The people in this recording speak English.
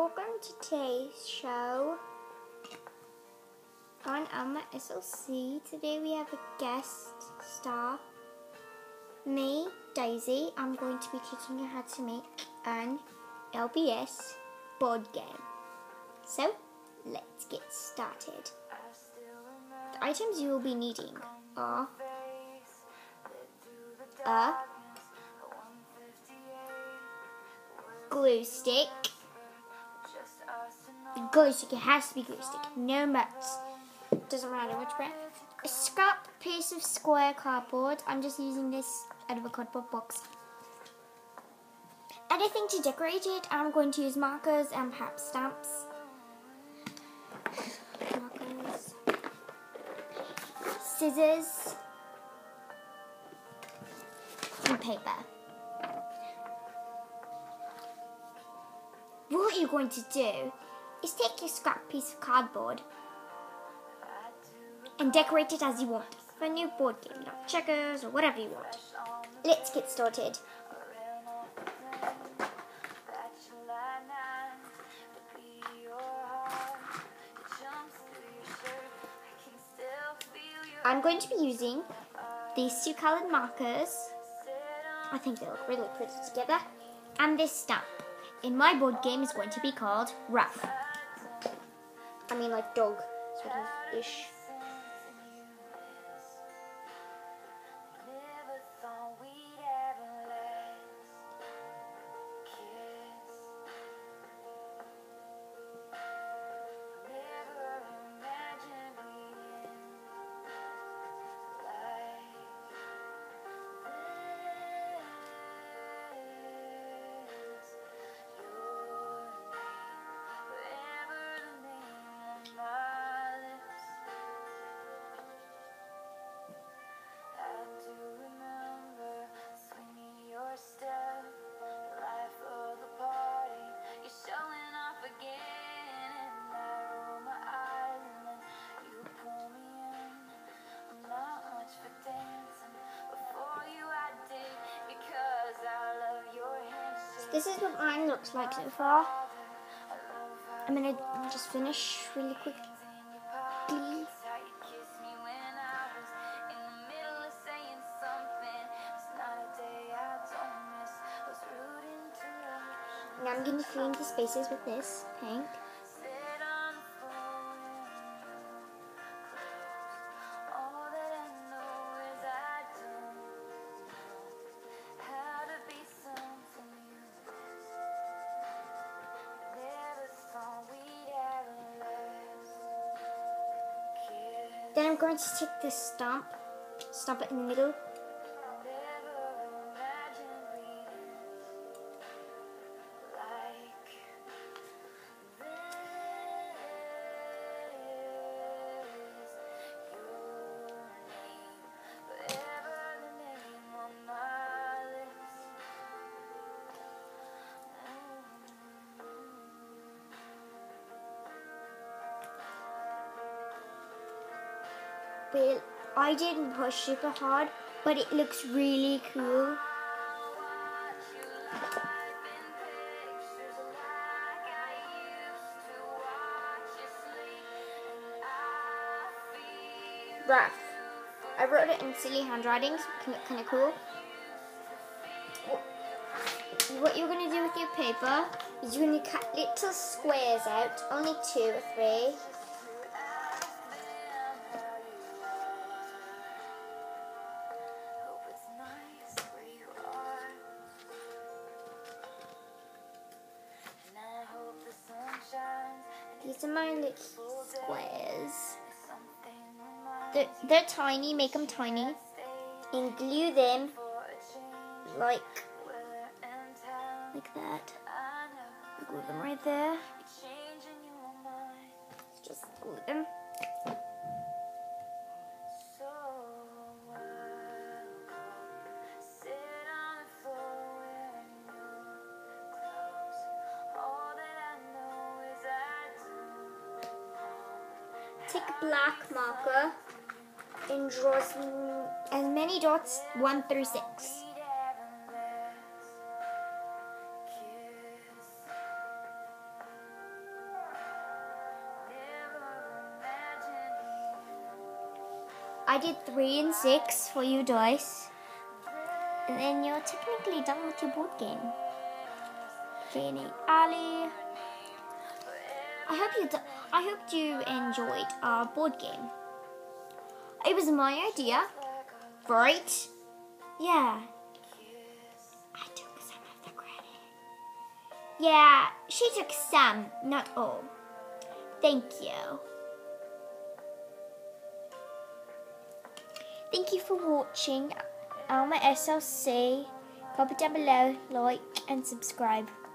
welcome to today's show on Alma SLC. Today we have a guest star, me, Daisy. I'm going to be teaching you how to make an LBS board game. So, let's get started. The items you will be needing are a glue stick. The glue stick, it has to be glue stick, no mats. Doesn't matter which brand. A scrap piece of square cardboard. I'm just using this out of a cardboard box. Anything to decorate it, I'm going to use markers and perhaps stamps. Markers. Scissors. And paper. What you're going to do is take your scrap piece of cardboard and decorate it as you want for a new board game, like checkers or whatever you want. Let's get started. I'm going to be using these two coloured markers. I think they look really pretty together. And this stamp. In my board game is going to be called Ruff. I mean like dog sort of ish. This is what mine looks like so far. I'm going to just finish really quickly. Now I'm going to fill in the spaces with this paint. Then I'm going to take this stamp it in the middle. Well, I didn't push super hard, but it looks really cool. Ruff. I wrote it in silly handwriting, so it can look kind of cool. What you're going to do with your paper is you're going to cut little squares out, only 2 or 3. These are my little squares. They're tiny, make them tiny. And glue them like that. Glue them right there. Just glue them. Take a black marker and draw as many dots, 1 through 6. I did 3 and 6 for you guys. And then you're technically done with your board game. Jenny, Ali. I hope you enjoyed our board game. It was my idea, right? Yeah. I took some of the credit. Yeah, she took some, not all. Thank you. Thank you for watching Alma SLC. Comment down below, like and subscribe.